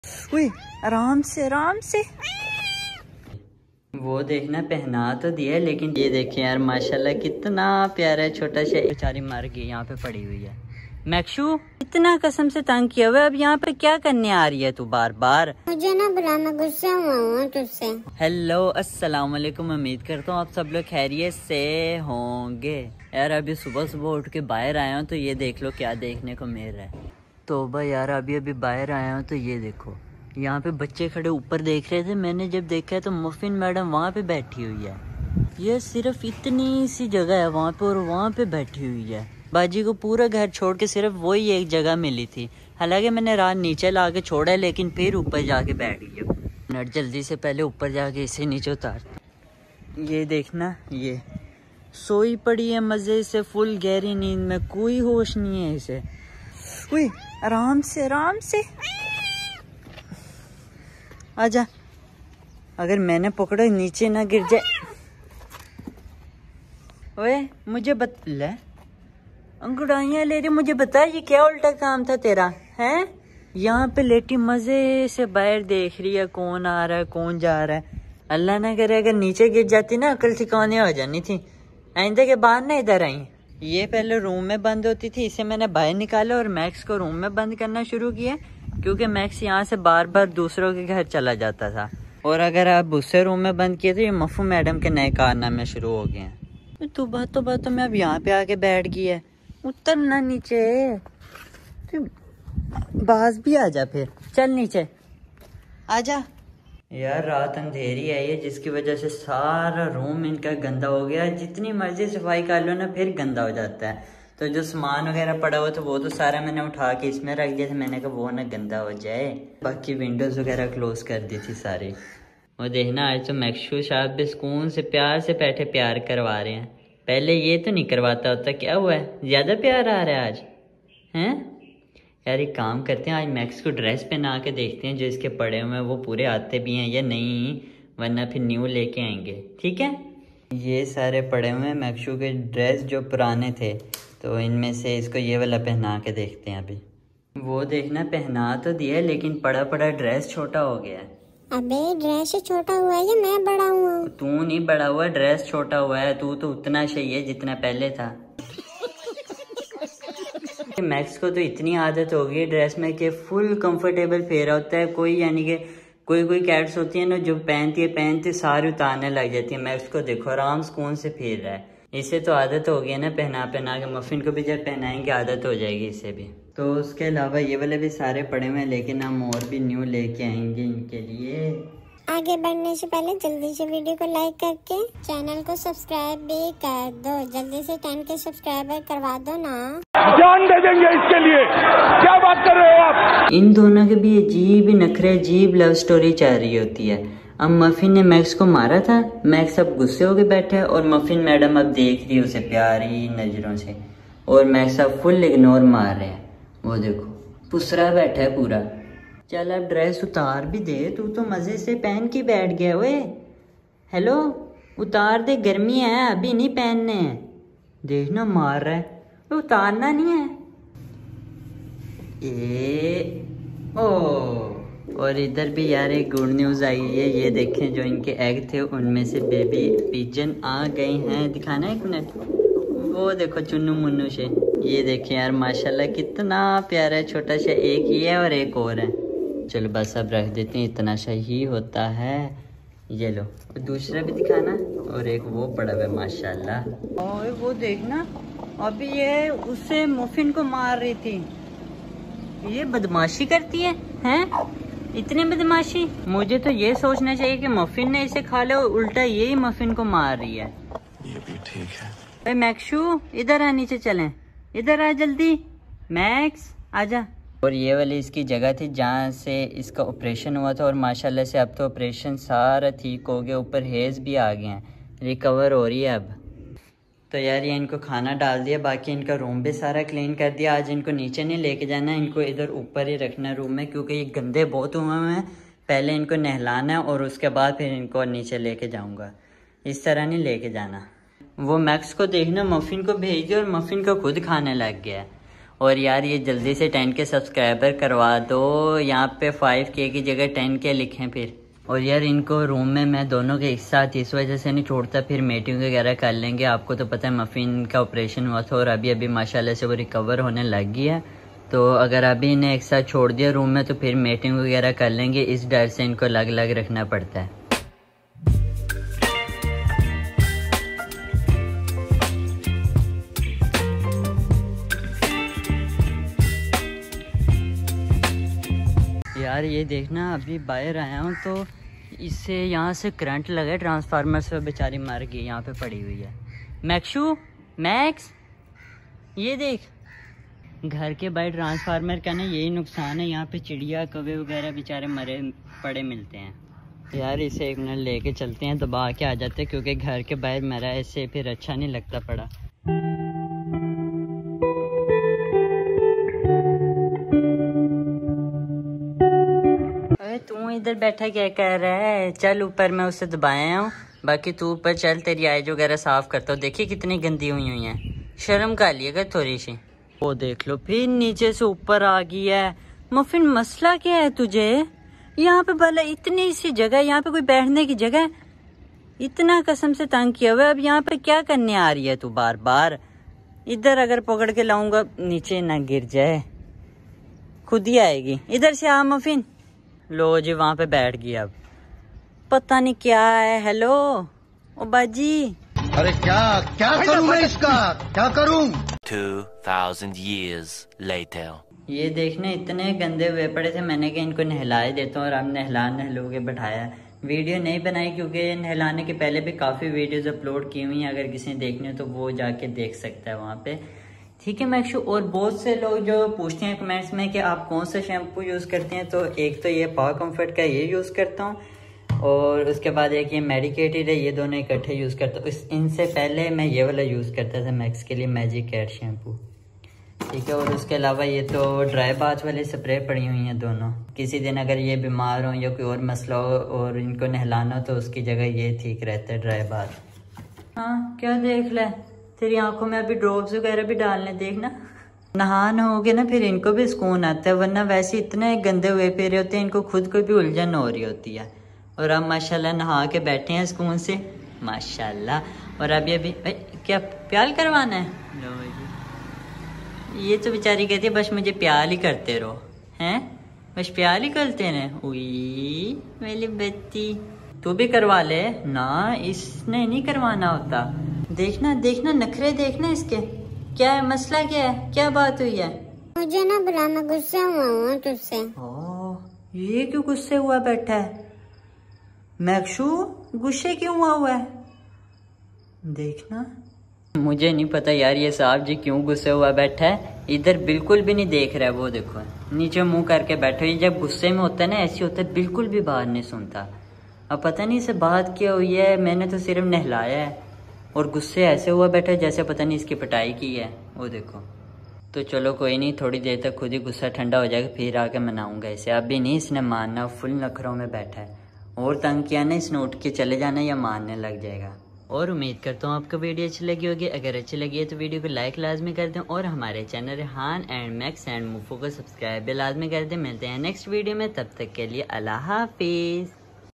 उई, आराम से आराम से। वो देखना पहना तो दिया, लेकिन ये देखें यार माशाल्लाह कितना प्यारा है, छोटा सा। बेचारी मर गई, यहाँ पे पड़ी हुई है। मैक्शू इतना कसम से तंग किया हुआ, अब यहाँ पे क्या करने आ रही है तू बार बार? मुझे ना बुला, मैं गुस्से हुआ हूँ तुझसे। हेलो अस्सलाम वालेकुम, उम्मीद करता हूँ आप सब लोग खैरियत से होंगे। यार अभी सुबह सुबह उठ के बाहर आया हूँ तो ये देख लो क्या देखने को मिल रहा है। तौबा यार, अभी बाहर आया हूँ तो ये देखो, यहाँ पे बच्चे खड़े ऊपर देख रहे थे। मैंने जब देखा है तो मफिन मैडम वहाँ पे बैठी हुई है। ये सिर्फ इतनी सी जगह है वहाँ पे और वहाँ पे बैठी हुई है। बाजी को पूरा घर छोड़ के सिर्फ वही एक जगह मिली थी। हालांकि मैंने रात नीचे ला के छोड़ा है, लेकिन फिर ऊपर जाके बैठ गई। मिनट जल्दी से पहले ऊपर जाके इसे नीचे उतार। ये देखना, ये सोई पड़ी है मजे से, फुल गहरी नींद में, कोई होश नहीं है इसे। उई, आराम से आराम से आजा, अगर मैंने पकड़ा नीचे ना गिर जाए। ओए मुझे ले अंगड़ाइयाँ ले रही, मुझे बता ये क्या उल्टा काम था तेरा है? यहाँ पे लेटी मजे से बाहर देख रही है कौन आ रहा है कौन जा रहा है। अल्लाह ना करे अगर नीचे गिर जाती ना, अकल ठिकाने हो जानी थी। आइंदा के बाद ना इधर आई। ये पहले रूम में बंद होती थी, इसे मैंने बाहर निकाला और मैक्स को रूम में बंद करना शुरू किया, क्योंकि मैक्स यहाँ से बार बार दूसरों के घर चला जाता था। और अगर आप उससे रूम में बंद किए तो ये मफू मैडम के नए कारनामे शुरू हो गए हैं। तो बात में अब यहाँ पे आके बैठ गई है। उतरना नीचे, तो बाज भी आ जा, फिर चल नीचे आजा। यार रात अंधेरी आई है जिसकी वजह से सारा रूम इनका गंदा हो गया। जितनी मर्जी सफाई कर लो ना फिर गंदा हो जाता है। तो जो सामान वगैरह पड़ा हुआ तो वो तो सारा मैंने उठा के इसमें रख दिया था। मैंने कहा वो ना गंदा हो जाए। बाकी विंडोज वगैरह क्लोज कर दी थी सारी। और देखना आज तो मैक्शू साहब भी सुकून से प्यार से बैठे प्यार करवा रहे हैं। पहले ये तो नहीं करवाता होता। क्या हुआ है, ज्यादा प्यार आ रहा है आज हैं? यार एक काम करते हैं, आज मैक्स को ड्रेस पहना के देखते हैं जो इसके पड़े हुए हैं वो पूरे आते भी हैं या नहीं, वरना फिर न्यू लेके आएंगे। ठीक है, ये सारे पड़े हुए हैं मैक्सू के ड्रेस जो पुराने थे, तो इनमें से इसको ये वाला पहना के देखते हैं। अभी वो देखना पहना तो दिया है, लेकिन पड़ा पड़ा ड्रेस छोटा हो गया है। अबे ड्रेस छोटा हुआ है या मैं बड़ा हुआ? तू नहीं बड़ा हुआ, ड्रेस छोटा हुआ है। तू तो उतना सही है जितना पहले था। मैक्स को तो इतनी आदत हो गई ड्रेस में कि फुल कंफर्टेबल फेरा होता है। कोई यानी कि कोई कैट्स होती है ना जो पहनती सारी उतारने लग जाती है। मैक्स को देखो आराम सुकून से फिर रहा है। इसे तो आदत हो गई है ना पहना के। मफिन को भी जब पहनाएंगे आदत हो जाएगी इसे भी। तो उसके अलावा ये वाले भी सारे पड़े हुए हैं, लेकिन हम और भी न्यू लेके आएंगे इनके लिए। आगे बढ़ने से पहले जल्दी से वीडियो को लाइक करके चैनल को सब्सक्राइब भी कर दो। जल्दी से 10 के सब्सक्राइबर करवा दो ना, जान दे देंगे इसके लिए। क्या बात कर रहे हो आप? इन दोनों के भी अजीब नखरे, अजीब लव स्टोरी चल रही होती है। अब मफिन ने मैक्स को मारा था, मैक्स अब गुस्से होके बैठा है और मफिन मैडम अब देख रही है उसे प्यारी नजरों से, और मैक्स अब फुल इग्नोर मार रहे हैं। वो देखो पुसरा बैठा है पूरा। चल अब ड्रेस उतार भी दे, तू तो मजे से पहन के बैठ गया। ओए हेलो, उतार दे, गर्मी है अभी नहीं पहनने हैं। देखना मार रहा है, उतारना नहीं है। और इधर भी यार एक गुड न्यूज़ आई है। ये देखें जो इनके एग थे उनमें से बेबी पिजन आ गए हैं। दिखाना एक मिनट, वो देखो चुन्नू मुन्नू से। ये देखें यार माशाल्लाह कितना प्यारा है, छोटा सा। एक ये है और एक और है। चलो बस अब रख देते हैं, इतना सा ही होता है। ये लो दूसरा भी दिखाना, और एक वो पड़ा हुआ है माशाल्लाह। और वो देखना अभी ये उससे मफिन को मार रही थी। ये बदमाशी करती है हैं? इतनी बदमाशी। मुझे तो ये सोचना चाहिए कि मफिन ने इसे खा लिया, उल्टा यही मफिन को मार रही है। ये भी ठीक है। अरे मैक्सू इधर आ, नीचे चलें, इधर आ जल्दी। मैक्स आजा। और ये वाली इसकी जगह थी जहाँ से इसका ऑपरेशन हुआ था, और माशाल्लाह से अब तो ऑपरेशन सारा ठीक हो गया। ऊपर हेज भी आ गए हैं, रिकवर हो रही है अब। तो यार ये इनको खाना डाल दिया, बाकी इनका रूम भी सारा क्लीन कर दिया। आज इनको नीचे नहीं लेके जाना, इनको इधर ऊपर ही रखना रूम में, क्योंकि ये गंदे बहुत हुए हैं। पहले इनको नहलाना है और उसके बाद फिर इनको नीचे लेके जाऊंगा। इस तरह नहीं लेके जाना। वो मैक्स को देखना मफिन को भेज दिया और मफिन को खुद खाने लग गया है। और यार ये जल्दी से 10K सब्सक्राइबर करवा दो। यहाँ पे 5K की जगह 10K लिखें फिर। और यार इनको रूम में मैं दोनों के एक साथ इस वजह से नहीं छोड़ता, फिर मीटिंग वगैरह कर लेंगे। आपको तो पता है मफिन का ऑपरेशन हुआ था और अभी माशाल्लाह से वो रिकवर होने लग गई है। तो अगर अभी इन्हें एक साथ छोड़ दिया रूम में तो फिर मीटिंग वगैरह कर लेंगे, इस डर से इनको अलग अलग रखना पड़ता है। यार ये देखना अभी बाहर आया हूँ तो इससे यहाँ से करंट लगा, ट्रांसफार्मर से बेचारी मर गई, यहाँ पे पड़ी हुई है। मैक्स ये देख, घर के बाहर ट्रांसफार्मर का ना यही नुकसान है, यहाँ पे चिड़िया कौवे वगैरह बेचारे मरे पड़े मिलते हैं। यार इसे एक मिनट लेके चलते हैं, दबा के आ जाते हैं क्योंकि घर के बाहर मरा है, इससे फिर अच्छा नहीं लगता पड़ा। तू इधर बैठा क्या कर रहा है? चल ऊपर, मैं उसे दबाया हूँ, बाकी तू ऊपर चल, तेरी आइज वगैरह साफ करता हूँ। देखिए कितनी गंदी हुई हैं, शर्म कर लिएगा थोड़ी सी। वो देख लो फिर नीचे से ऊपर आ गई है। मफिन मसला क्या है तुझे? यहाँ पे भला इतनी सी जगह, यहाँ पे कोई बैठने की जगह, इतना कसम से तंग किया हुआ है। अब यहाँ पे क्या करने आ रही है तू बार बार? इधर अगर पकड़ के लाऊंगा नीचे ना गिर जाए, खुद ही आएगी। इधर से आ मफिन। लो जी वहाँ पे बैठ गई। अब पता नहीं क्या है। हेलो ओ बाजी, अरे क्या करूं मैं इसका, क्या करूं? 2000 years later. ये देखने इतने गंदे हुए पड़े थे, मैंने कहा इनको नहलाए देता हूँ, और अब नहलो के बैठाया। वीडियो नहीं बनाई क्योंकि नहलाने के पहले भी काफ़ी वीडियोस अपलोड की हुई हैं, अगर किसी ने देखनी हो तो वो जाके देख सकता है वहाँ पे। ठीक है मैक्शू। और बहुत से लोग जो पूछते हैं कमेंट्स में कि आप कौन सा शैम्पू यूज़ करते हैं, तो एक तो ये पावर कम्फर्ट का ये यूज़ करता हूँ, और उसके बाद एक ये मेडिकेटेड है, ये दोनों इकट्ठे यूज़ करता हूँ। इनसे पहले मैं ये वाला यूज़ करता था मैक्स के लिए, मैजिक कैट शैम्पू। ठीक है। और उसके अलावा ये तो ड्राई बाथ वाली स्प्रे पड़ी हुई हैं दोनों। किसी दिन अगर ये बीमार हो या कोई और मसला हो और इनको नहलाना हो तो उसकी जगह ये ठीक रहता है, ड्राई बाथ। हाँ क्या देख ले, तेरी आंखों में अभी ड्रॉप्स वगैरह भी डालने, देखना। नहाना होगे ना फिर इनको भी सुकून आता है, वरना वैसे इतने गंदे हुए फिर होते हैं, इनको खुद को भी उलझन हो रही होती है। और अब माशाल्लाह नहा के बैठे हैं सुकून से, माशाल्लाह। और अभी क्या प्याल करवाना है? लो जी, ये तो बेचारी कहती है बस मुझे प्याल ही करते रहो, हैं बस प्याल ही करते रहे। उई मेरी बच्ची, तू भी करवा ले ना, इसने नहीं करवाना होता। देखना देखना नखरे देखना इसके, क्या है मसला, क्या है, क्या बात हुई है? मुझे ना बुला, मैं गुस्से हुआ हूँ तुझसे। ये क्यों गुस्से हुआ बैठा है? मैक्शू गुस्से क्यों हुआ है? देखना, मुझे नहीं पता यार ये साहब जी क्यों गुस्से हुआ बैठा है। इधर बिल्कुल भी नहीं देख रहा है, वो देखो नीचे मुंह करके बैठा है। जब गुस्से में होता है ना ऐसे होता है, बिल्कुल भी बात नहीं सुनता। अब पता नहीं इसे बात क्या हुई है, मैंने तो सिर्फ नहलाया है और गुस्से ऐसे हुआ बैठा है जैसे पता नहीं इसकी पिटाई की है, वो देखो। तो चलो कोई नहीं, थोड़ी देर तक खुद ही गुस्सा ठंडा हो जाएगा, फिर आके मनाऊंगा इसे। अभी नहीं इसने मानना, फुल नखरों में बैठा है। और तंग किया ना इसने उठ के चले जाना या मारने लग जाएगा। और उम्मीद करता हूँ आपको वीडियो अच्छी लगी होगी। अगर अच्छी लगी है तो वीडियो को लाइक लाजमी कर दें, और हमारे channel Rehan and Max and मुफो को सब्सक्राइब भी लाजमी कर दें। मिलते हैं नेक्स्ट वीडियो में, तब तक के लिए अल्लाह हाफिज़।